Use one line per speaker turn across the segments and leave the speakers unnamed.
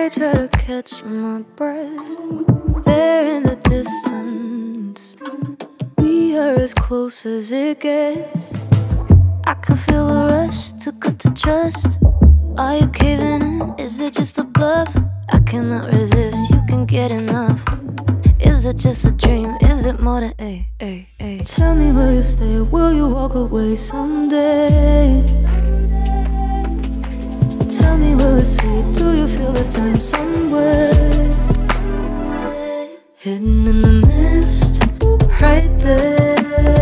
I try to catch my breath. There in the distance, we are as close as it gets. I can feel a rush, too good to trust. Are you caving in? Is it just a bluff? I cannot resist, you can get enough. Is it just a dream? Is it more than a? Tell me, will you stay? Will you walk away someday? Tell me, will it sweet? Do you feel the same somewhere? Hidden in the mist, right there.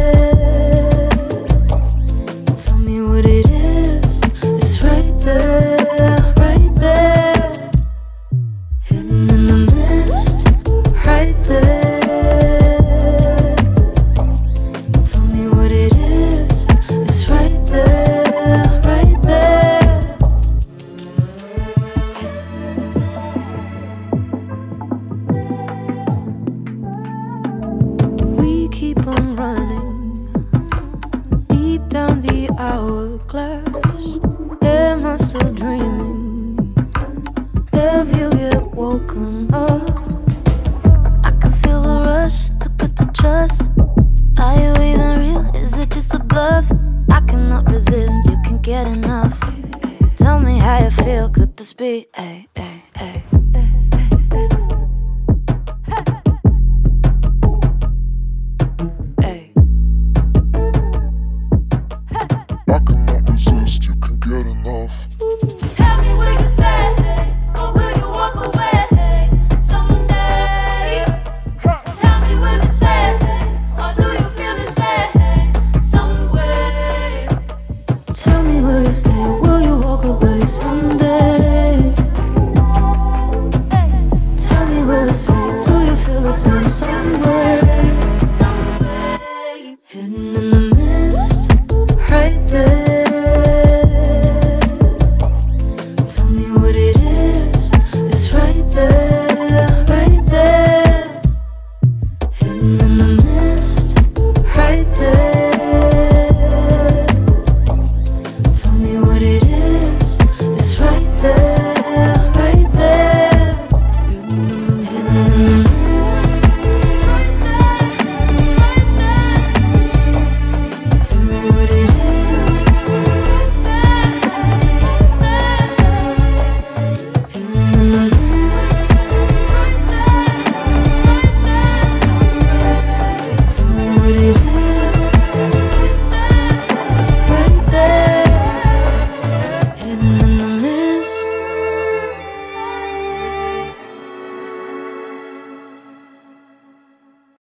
Tell me what it is. It's right there, right there. Hidden in the mist, right there. Tell me what it is. It's right there, right there. We keep on running deep down the hourglass. Am I still dreaming? Have you yet woken up? I can feel the rush, too good to trust. Are you even real? Is it just a bluff? I cannot resist, you can get enough. Tell me how you feel, could this be? Ay.
I cannot resist, you can get enough.
Tell me, will you stay or will you walk away someday? Tell me, will you stay or do you feel the same some way? Tell me, will you stay or will you walk away someday? Tell me, will it sweet? Do you feel the same some way? Hidden in the mist, right there. Tell me what it is. It's right there.